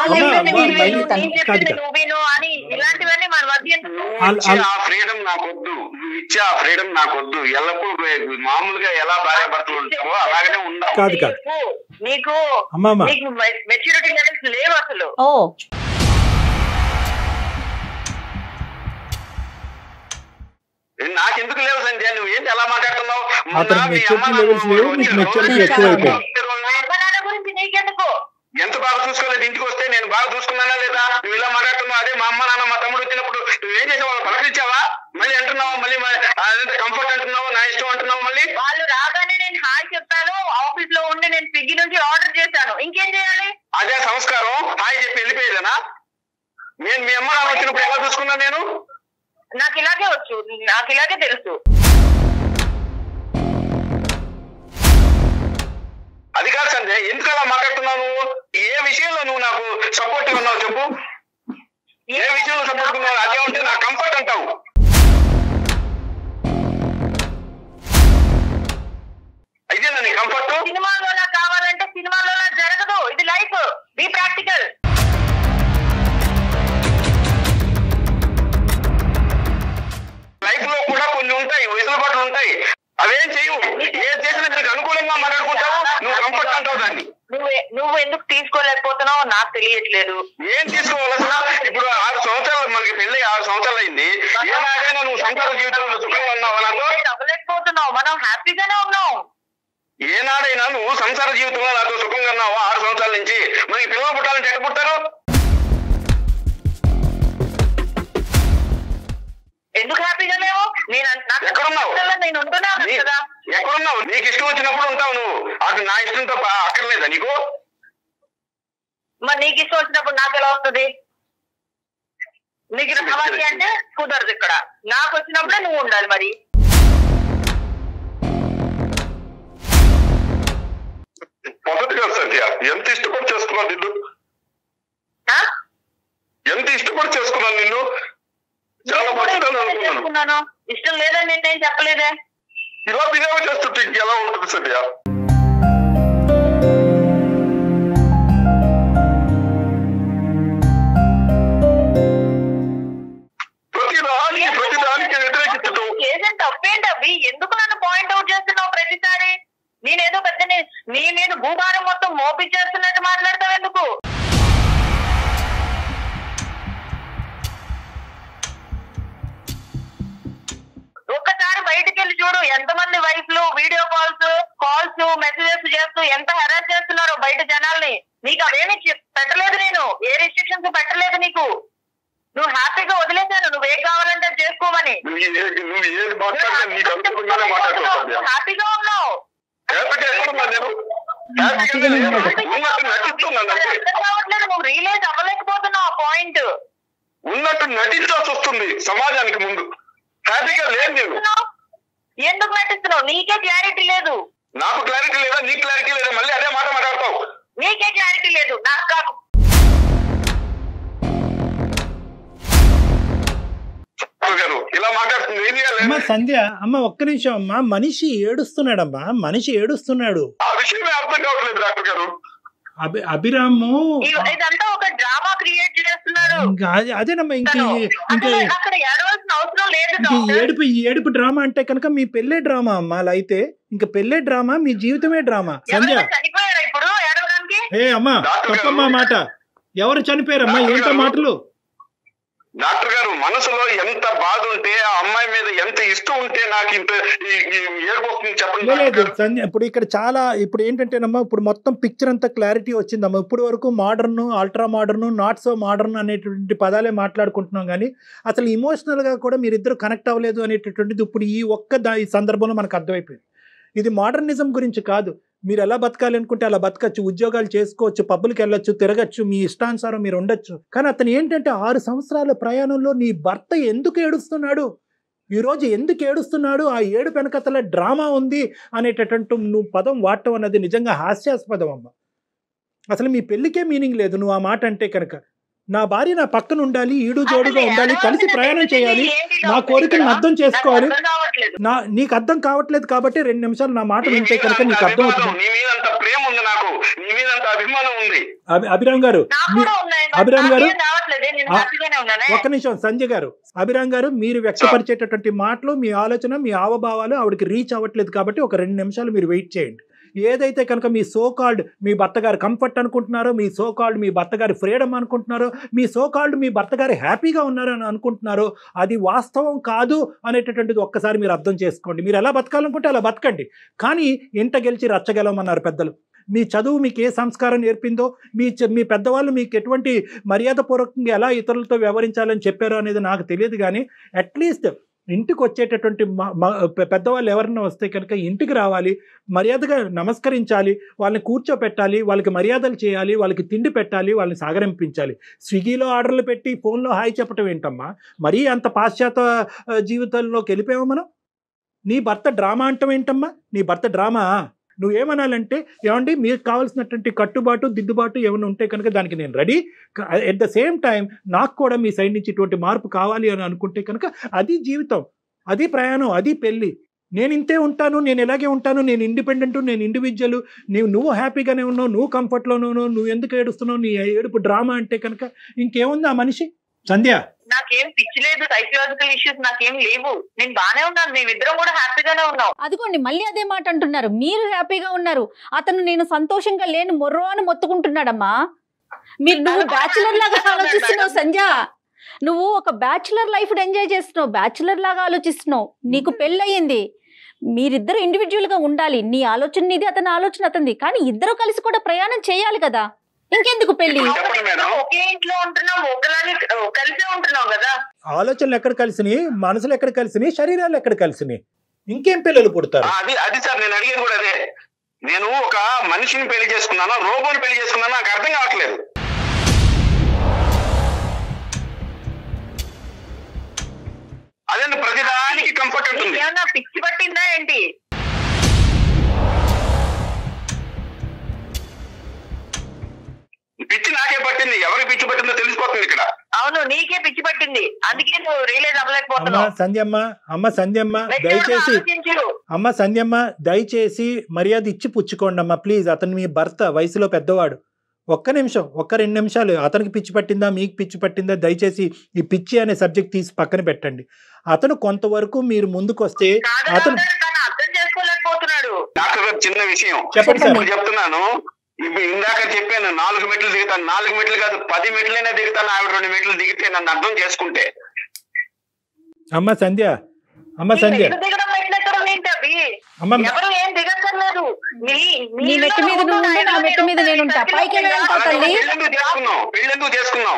నువ్వేను అని ఇలాంటివన్నీ మన మధ్య. ఆ ఫ్రీడమ్ నాకు వద్దు, నువ్వు ఇచ్చే ఆ ఫ్రీడమ్ నాకు వద్దు. ఎల్లప్పుడు మామూలుగా ఎలా భార్యాభర్తలు ఉంటావో అలాగనే ఉండాలి. నీకు నీకు మెచ్యూరిటీ లెవెల్స్ లేవు అసలు. ఓ నాకెందుకు లేవు సంధ్య, నువ్వు ఏంటి ఎలా మాట్లాడుతున్నావు? గురించి నీకెందుకు? ఎంత బాగా చూసుకోలేదు, ఇంటికి వస్తే నేను బాగా చూసుకున్నానా లేదా? నువ్వు ఇలా మాట్లాడుతున్నావు. అదే మా అమ్మ నాన్న మా తమ్ముడు వచ్చినప్పుడు నువ్వేం చేసావు? వాళ్ళు పలకరించావా? మళ్ళీ అంటున్నావు, మళ్ళీ కంఫర్ట్ అంటున్నావు, నా ఇష్టం అంటున్నావు. మళ్ళీ వాళ్ళు రాగానే నేను హాయ్ చెప్పాను, ఆఫీస్ లో ఉండి నేను స్విగ్గీ నుంచి ఆర్డర్ చేశాను, ఇంకేం చేయాలి? అదే సంస్కారం, హాయ్ చెప్పి వెళ్ళిపోయేదేనా? నేను మీ అమ్మ నాన్న వచ్చినప్పుడు ఎలా చూసుకున్నా? నేను నాకు ఇలాగే వచ్చు, నాకు ఇలాగే తెలుసు. అది కాదు సంజయ్, ఎందుకు అలా మాట్లాడుతున్నావు? నువ్వు ఏ విషయంలో నువ్వు నాకు సపోర్ట్ ఉన్నావు చెప్పు? ఏ విషయంలో సపోర్ట్ ఉన్నావు? అదే ఉంటే నాకు కంఫర్ట్ అంటావు. అయితే నీ కంఫర్ట్ సినిమాలో కావాలంటే సినిమాలో జరగదు, ఇది లైఫ్, బీ ప్రాక్టికల్. లైఫ్ లో కూడా కొన్ని ఉంటాయి, వెసులుబాట్లు ఉంటాయి, అవేం చేయవు. ఏం చేసినా నీకు అనుకూలంగా మాట్లాడుకుంటావు, నువ్వు కంఫర్ట్ అంటావు దాన్ని. నువ్వు నువ్వు ఎందుకు తీసుకోలేకపోతున్నావు నాకు తెలియట్లేదు. ఏం తీసుకోవాల్సిన? ఇప్పుడు ఆరు సంవత్సరాలు మనకి పెళ్లి ఆరు సంవత్సరాలు అయింది, ఏనాడైనా నువ్వు సంసార జీవితంలో సుఖంగా ఉన్నావు? నాతో అవ్వలేకపోతున్నావు, మనం హ్యాపీగానే ఉన్నావు. ఏనాడైనా నువ్వు సంసార జీవితంలో నాతో సుఖంగా ఉన్నావు ఆరు సంవత్సరాల నుంచి? మనకి పిల్లలు పుట్టాలంటే ఎక్కడ పుట్టారు? ఎందుకు హ్యాపీగా లేవు? నేను ఎక్కడున్నావు? నేను ఉంటున్నాను కదా. ఎక్కడున్నావు? నీకు ఇష్టం వచ్చినప్పుడు ఉంటావు నువ్వు, అటు నా ఇష్టంతో అక్కర్లేదా నీకు? మరి నీకు ఇష్టం వచ్చినప్పుడు నాకు ఎలా వస్తుంది? నీకు రావాలి అంటే కుదరదు. ఇక్కడ నాకు వచ్చినప్పుడే నువ్వు ఉండాలి. మరి మొదటిగా సత్య, ఎంత ఇష్టపడి చేసుకున్నాను నిన్ను, ఎంత ఇష్టపడి చేసుకున్నాను నిన్ను. చేసుకున్నాను, ఇష్టం లేదని నేనేం చెప్పలేదే. ఇలా బిహేవ్ చేస్తుంటే ఇంకెలా ఉంటుంది సత్య? ప్రతిదానికి ప్రతిదానికి వ్యతిరేకించడం ఏజెంట్ తప్పేంటి అవి? ఎందుకు నన్ను పాయింట్ అవుట్ చేస్తున్నావు ప్రతిసారి? నేనేదో పెద్ద నీ మీద భూభారం మొత్తం మోపించేస్తున్నట్టు మాట్లాడతావు ఎందుకు? ఒక్కసారి బయటికి వెళ్ళి చూడు, ఎంతమంది వైఫ్లు వీడియో కాల్స్ కాల్స్ మెసేజెస్ చేస్తూ ఎంత హెరాస్ చేస్తున్నారో బయట జనాల్ని. నీకు అవేమి పెట్టలేదు, నేను ఏ రిస్ట్రిక్షన్స్ పెట్టలేదు నీకు. నువ్వు హ్యాపీగా వదిలేశాను, నువ్వేం కావాలంటే చేసుకోమని. హ్యాపీగా ఉన్నావు, అర్థం కావట్లేదు, నువ్వు రియలైజ్ అవ్వలేకపోతున్నావు ఆ పాయింట్. ఉన్నట్టు నటించాల్సి వస్తుంది సమాజానికి ముందు. హ్యాపీగా లేదు నేను. ఎందుకు నటిస్తున్నావు? నీకే క్లారిటీ లేదు. నాకు క్లారిటీ లేదా? నీ క్లారిటీ లేదా? మళ్ళీ అదే మాట మాట్లాడతావు. నీకే క్లారిటీ లేదు, నాకు కాదు. ఇలా మాట్లాడుతుంది సంధ్య. అమ్మ ఒక్క నిమిషం అమ్మా, మనిషి ఏడుస్తున్నాడమ్మా, మనిషి ఏడుస్తున్నాడు. ఆ విషయమే అర్థం కావట్లేదు డాక్టర్ గారు. అభి అభిరాము ఇదంతా ఒక డ్రామా క్రియేట్ చేస్తున్నారు. అదేనమ్మా, ఇంక ఇంక ఏడుపు ఏడుపు డ్రామా అంటే కనుక మీ పెళ్ళే డ్రామా అమ్మా. అలా అయితే ఇంక పెళ్ళే డ్రామా, మీ జీవితమే డ్రామా. సంధ్య ఏ అమ్మా తప్పమ్మా మాట. ఎవరు చనిపోయారమ్మా? ఏంటో మాటలు? డాక్టర్ గారు, మనసులో ఎంత బాధ ఉంటే, ఆ అమ్మాయి మీద ఎంత ఇష్టం ఉంటే నాకు ఇంత ఏడుపోతుంది చెప్పండి. లేదు సంధ్య, ఇప్పుడు ఇక్కడ చాలా ఇప్పుడు ఏంటంటేనమ్మా, ఇప్పుడు మొత్తం పిక్చర్ అంతా క్లారిటీ వచ్చిందమ్మా. ఇప్పుడు వరకు modern, ultra modern, not so modern అనేటువంటి పదాలే మాట్లాడుకుంటున్నాం, కానీ అసలు ఇమోషనల్ గా కూడా మీరిద్దరు కనెక్ట్ అవ్వలేదు అనేటటువంటిది ఇప్పుడు ఈ ఒక్క దా ఈ సందర్భంలో మనకు అర్థమైపోయింది. ఇది మోడర్నిజం గురించి కాదు. మీరు ఎలా బతకాలి అనుకుంటే అలా బతకచ్చు, ఉద్యోగాలు చేసుకోవచ్చు, పబ్బులకి వెళ్ళొచ్చు, తిరగచ్చు, మీ ఇష్టానుసారం మీరు ఉండొచ్చు. కానీ అతను ఏంటంటే ఆరు సంవత్సరాల ప్రయాణంలో నీ భర్త ఎందుకు ఏడుస్తున్నాడు, ఈరోజు ఎందుకు ఏడుస్తున్నాడు, ఆ ఏడు వెనకతల డ్రామా ఉంది అనేటటువంటి నువ్వు పదం వాడటం అన్నది నిజంగా హాస్యాస్పదం అమ్మ. అసలు మీ పెళ్ళికే మీనింగ్ లేదు నువ్వు ఆ మాట అంటే కనుక. నా భార్య నా పక్కన ఉండాలి, ఈడు జోడుగా ఉండాలి, కలిసి ప్రయాణం చేయాలి, నా కోరికలను అర్థం చేసుకోవాలి. నా నీకు అర్థం కావట్లేదు కాబట్టి రెండు నిమిషాలు నా మాట వింటే కనుక నీకు అర్థం అవుతుంది. అభిరామ్ గారు అభిరామ్ గారు ఒక్క నిమిషం సంజయ్ గారు, అభిరామ్ గారు మీరు వ్యక్తపరిచేటటువంటి మాటలు, మీ ఆలోచన, మీ హావభావాలు ఆవిడకి రీచ్ అవ్వట్లేదు కాబట్టి ఒక రెండు నిమిషాలు మీరు వెయిట్ చేయండి. ఏదైతే కనుక మీ సో కాల్డ్ మీ భర్త గారి కంఫర్ట్ అనుకుంటున్నారో, మీ సో కాల్డ్ మీ భర్త గారి ఫ్రీడమ్ అనుకుంటున్నారో, మీ సో కాల్డ్ మీ భర్త గారి హ్యాపీగా ఉన్నారని అనుకుంటున్నారో, అది వాస్తవం కాదు అనేటటువంటిది ఒక్కసారి మీరు అర్థం చేసుకోండి. మీరు ఎలా బతకాలనుకుంటే అలా బతకండి, కానీ ఇంట గెలిచి రచ్చగెలవమన్నారు పెద్దలు. మీ చదువు మీకు ఏ సంస్కారం నేర్పిందో, మీ మీ పెద్దవాళ్ళు మీకు ఎటువంటి మర్యాదపూర్వకంగా ఎలా ఇతరులతో వ్యవహరించాలని చెప్పారో అనేది నాకు తెలియదు, కానీ అట్లీస్ట్ ఇంటికి వచ్చేటటువంటి పెద్దవాళ్ళు ఎవరైనా వస్తే కనుక ఇంటికి రావాలి, మర్యాదగా నమస్కరించాలి, వాళ్ళని కూర్చోపెట్టాలి, వాళ్ళకి మర్యాదలు చేయాలి, వాళ్ళకి తిండి పెట్టాలి, వాళ్ళని సాగరింపించాలి. స్విగ్గీలో ఆర్డర్లు పెట్టి ఫోన్లో హాయ్ చెప్పటం ఏంటమ్మా? మరీ అంత పాశ్చాత్య జీవితంలోకి వెళ్ళిపోయాము మనం. నీ భర్త డ్రామా అంటాం ఏంటమ్మా? నీ భర్త డ్రామా? నువ్వేమనాలంటే, ఏమండి మీకు కావాల్సినటువంటి కట్టుబాటు దిద్దుబాటు ఏమైనా ఉంటే కనుక దానికి నేను ready. At the same time నాకు కూడా మీ సైడ్ నుంచి ఇటువంటి మార్పు కావాలి అని అనుకుంటే కనుక అది జీవితం, అది ప్రయాణం, అది పెళ్ళి. నేను ఇంతే ఉంటాను, నేను ఇలాగే ఉంటాను, నేను ఇండిపెండెంట్, నేను ఇండివిజువల్, నీవు నువ్వు హ్యాపీగానే ఉన్నావు, నువ్వు కంఫర్ట్లోనే ఉన్నావు, నువ్వు ఎందుకు ఏడుస్తున్నావు, నీ ఏడుపు డ్రామా అంటే కనుక ఇంకేముంది ఆ మనిషి? సంధ్య, నాకేం పిచ్చి లేదు, సైకలాజికల్ ఇష్యూస్ నాకేం లేవు, నేను బానే ఉన్నాను, మేమిద్దరం కూడా హ్యాపీగానే ఉన్నాం. అదిగోండి మళ్ళీ అదే మాట అంటున్నారు, మీరు హ్యాపీగా ఉన్నారు, అతను నేను సంతోషంగా లేను మొర్రో అని మొత్తుకుంటున్నాడమ్మా. మీరు నువ్వు బ్యాచులర్ లాగా ఆలోచిస్తున్నావు సంధ్య, నువ్వు ఒక బ్యాచులర్ లైఫ్ ఎంజాయ్ చేస్తున్నావు, బ్యాచులర్ లాగా ఆలోచిస్తున్నావు, నీకు పెళ్ళయింది, మీరిద్దరు ఇండివిజువల్ గా ఉండాలి, నీ ఆలోచన నీది, అతని ఆలోచన అతనిది, కానీ ఇద్దరు కలిసి కూడా ప్రయాణం చేయాలి కదా, ఇంకెందుకు పెళ్లి? ఒకే ఇంట్లో ఉంటున్నాం, ఒకలానే కలిసే ఉంటున్నాం కదా. ఆలోచనలు ఎక్కడ కలిసినాయి, మనసులు ఎక్కడ కలిసినాయి, శరీరాలు ఎక్కడ కలిసినాయి, ఇంకేం పిల్లలు పుడతారు? అది అది సార్ నేను అడిగేది కూడా అదే. నేను ఒక మనిషిని పెళ్లి చేసుకున్నాను, రోబోని పెళ్లి చేసుకున్నాను, నాకు అర్థం కావట్లేదు. అదే ప్రతిదానికి కంఫర్ట్ ఉంటుంది. ఏమన్నా పిచ్చి పట్టిందా ఏంటి? పిచ్చి నాకే పట్టింది, ఎవరికి పిచ్చి పట్టిందో తెలిసిపోతుంది ఇక్కడ. అవును, నీకే పిచ్చి పట్టింది, అందుకే నువ్వు రియలైజ్ అవ్వలేకపోతున్నావు. సంధ్యమ్మ, అమ్మ సంధ్యమ్మ దయచేసి, అమ్మ సంధ్యమ్మ దయచేసి మర్యాద ఇచ్చి పుచ్చుకోండి అమ్మా ప్లీజ్. అతను మీ భర్త, వయసులో పెద్దవాడు. ఒక్క నిమిషం, ఒక్క రెండు నిమిషాలు, అతనికి పిచ్చి పట్టిందా మీకు పిచ్చి పట్టిందా, దయచేసి ఈ పిచ్చి అనే సబ్జెక్ట్ తీసి పక్కన పెట్టండి. అతను కొంతవరకు మీరు ముందుకు వస్తే అతను అర్థం చేసుకోలేకపోతున్నాడు. డాక్టర్ గారు చిన్న విషయం చెప్పండి సార్. చెప్తున్నాను, ఇందాక చెప్పాను నాలుగు మెట్లు దిగుతాను, నాలుగు మెట్లు కాదు పది మెట్లైనా దిగుతాను, ఆవిడ రెండు మెట్లు దిగితే నన్ను అర్థం చేసుకుంటే. అమ్మ సంధ్య, అమ్మ సంధ్య, ఎవరు ఏం దిగక్కర్లేదు, నీ మెట్టు మీద నువ్వు ఉంటే నా మెట్టు మీద నేను ఉంటా, పైకి వెళ్తావు తల్లి. పెళ్ళెందుకు చేసుకున్నాం, పెళ్ళెందుకు చేసుకున్నాం?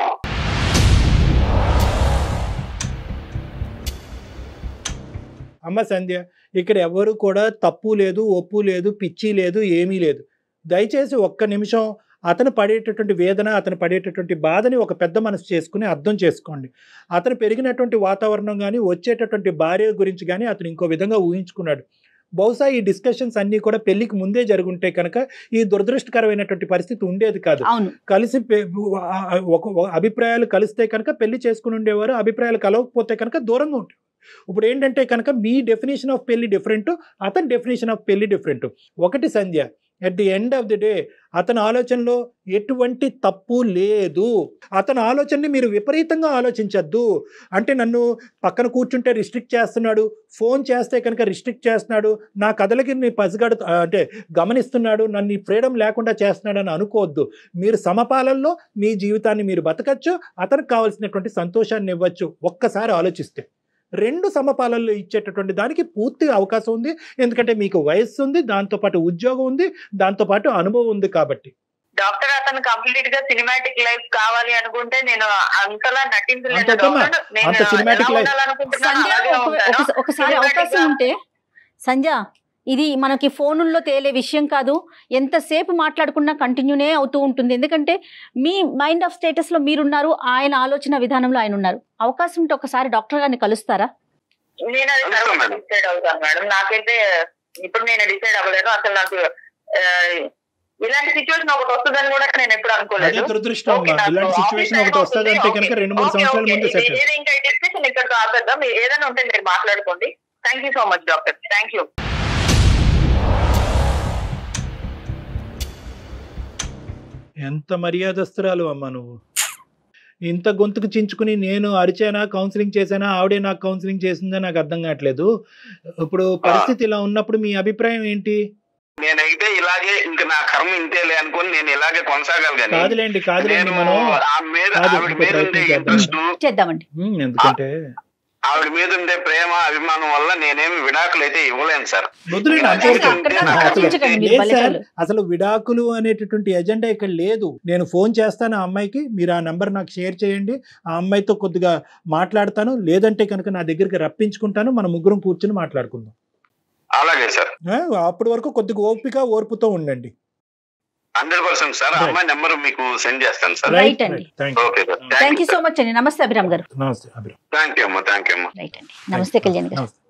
అమ్మ సంధ్య, ఇక్కడ ఎవరు కూడా తప్పు లేదు, ఒప్పు లేదు, పిచ్చి లేదు, ఏమీ లేదు. దయచేసి ఒక్క నిమిషం అతను పడేటటువంటి వేదన, అతను పడేటటువంటి బాధని ఒక పెద్ద మనసు చేసుకుని అర్థం చేసుకోండి. అతను పెరిగినటువంటి వాతావరణం కానీ, వచ్చేటటువంటి భార్య గురించి కానీ అతను ఇంకో విధంగా ఊహించుకున్నాడు. బహుశా ఈ డిస్కషన్స్ అన్నీ కూడా పెళ్లికి ముందే జరుగుంటే కనుక ఈ దురదృష్టకరమైనటువంటి పరిస్థితి ఉండేది కాదు. కలిసి ఒక అభిప్రాయాలు కలిస్తే కనుక పెళ్లి చేసుకుని ఉండేవారు, అభిప్రాయాలు కలవకపోతే కనుక దూరంగా ఉంటారు. ఇప్పుడు ఏంటంటే కనుక మీ డెఫినేషన్ ఆఫ్ పెళ్లి డిఫరెంట్, అతని డెఫినేషన్ ఆఫ్ పెళ్లి డిఫరెంట్. ఒకటి Sandhya, at the end of the day అతని ఆలోచనలో ఎటువంటి తప్పు లేదు. అతని ఆలోచనని మీరు విపరీతంగా ఆలోచించద్దు. అంటే నన్ను పక్కన కూర్చుంటే రిస్ట్రిక్ట్ చేస్తున్నాడు, ఫోన్ చేస్తే కనుక రిస్ట్రిక్ట్ చేస్తున్నాడు, నా కథలకి నీ పసిగడు అంటే గమనిస్తున్నాడు, నన్ను ఫ్రీడమ్ లేకుండా చేస్తున్నాడు అని అనుకోవద్దు. మీరు సమపాలనలో మీ జీవితాన్ని మీరు బతకచ్చు, అతనికి కావాల్సినటువంటి సంతోషాన్ని ఇవ్వచ్చు. ఒక్కసారి ఆలోచిస్తే రెండు సమపాలనలు ఇచ్చేటటువంటి దానికి పూర్తి అవకాశం ఉంది. ఎందుకంటే మీకు వయస్సు ఉంది, దాంతోపాటు ఉద్యోగం ఉంది, దాంతోపాటు అనుభవం ఉంది. కాబట్టి డాక్టర్ అతను కంప్లీట్ గా సినిమాటిక్ లైఫ్ కావాలి అనుకుంటే నేను అంతలా నటించలేదు. ఒకసారి అవకాశం ఉంటే సంధ్య, ఇది మనకి ఫోనుల్లో తేలే విషయం కాదు, ఎంతసేపు మాట్లాడుకున్నా కంటిన్యూనే అవుతూ ఉంటుంది. ఎందుకంటే మీ మైండ్ ఆఫ్ స్టేటస్ లో మీరున్నారు, ఆయన ఆలోచన విధానంలో ఆయన ఉన్నారు. అవకాశం ఉంటే ఒకసారి డాక్టర్ గారిని కలుస్తారా? నేను అది డిసైడ్ అవుతాను మేడం. నాకైతే ఇప్పుడు నేను డిసైడ్ అవ్వలేను. అసలు నాకు ఇలాంటి సిచ్యువేషన్ ఒకటి వస్తుందని కూడా నేను ఎప్పుడు అనుకోలేదు. ఇంకా డిస్కషన్ ఇక్కడితో ఆపేద్దాం. ఏదైనా ఉంటే మీరు మాట్లాడుకోండి. Thank you so much doctor. Thank you. ఎంత మర్యాదస్తురాలు అమ్మ నువ్వు. ఇంత గొంతుకు చించుకుని నేను అరిచానా, కౌన్సిలింగ్ చేశానా, ఆవిడే నాకు కౌన్సిలింగ్ చేసిందా నాకు అర్థం కావట్లేదు. ఇప్పుడు పరిస్థితి ఇలా ఉన్నప్పుడు మీ అభిప్రాయం ఏంటి? నేనైతే ఇలాగే ఇంకా నా కర్మ ఇంతేలే అనుకుని నేను ఇలాగే కొనసాగాలి కానీ కాదులేండి కాదులేండి నేను మనం ఆమె మీద కాదు, ఆవిడ మీద ఉండే ప్రయత్నం ఇంట్రెస్ట్ చేద్దామండి. ఉమ్, ఎందుకంటే ఆవిడ మీద ఉండే ప్రేమ అభిమానం వల్ల నేనేమి విడాకులు అయితే ఇవ్వలేను సార్. వద్దులేండి, నేను అంతవరకు అక్కడ అంటే నాకు ఆలోచించకండి మీరు లేదు సార్, బలితలు. అసలు విడాకులు అనేటటువంటి ఎజెండా ఇక్కడ లేదు. నేను ఫోన్ చేస్తాను ఆ అమ్మాయికి, మీరు ఆ నంబర్ నాకు షేర్ చేయండి, ఆ అమ్మాయితో కొద్దిగా మాట్లాడతాను, లేదంటే కనుక నా దగ్గరికి రప్పించుకుంటాను, మన ముగ్గురం కూర్చుని మాట్లాడుకుందాం. అలాగే సార్, ఆ, అప్పటి వరకు కొద్దిగా ఓపిక ఓర్పుతో ఉండండి. Hundred percent sir. అమ్మాయి నెంబర్ మీకు సెండ్ చేస్తాను సార్. రైట్ అండి. Thank you. Okay sir, thank you so much అండి. నమస్తే అభిరామ్ గారు. నమస్తే అభిరామ్. థ్యాంక్ యూ అమ్మా, థ్యాంక్ యూ అమ్మా. రైట్ అండి. నమస్తే కళ్యాణ్ గారు. నమస్తే.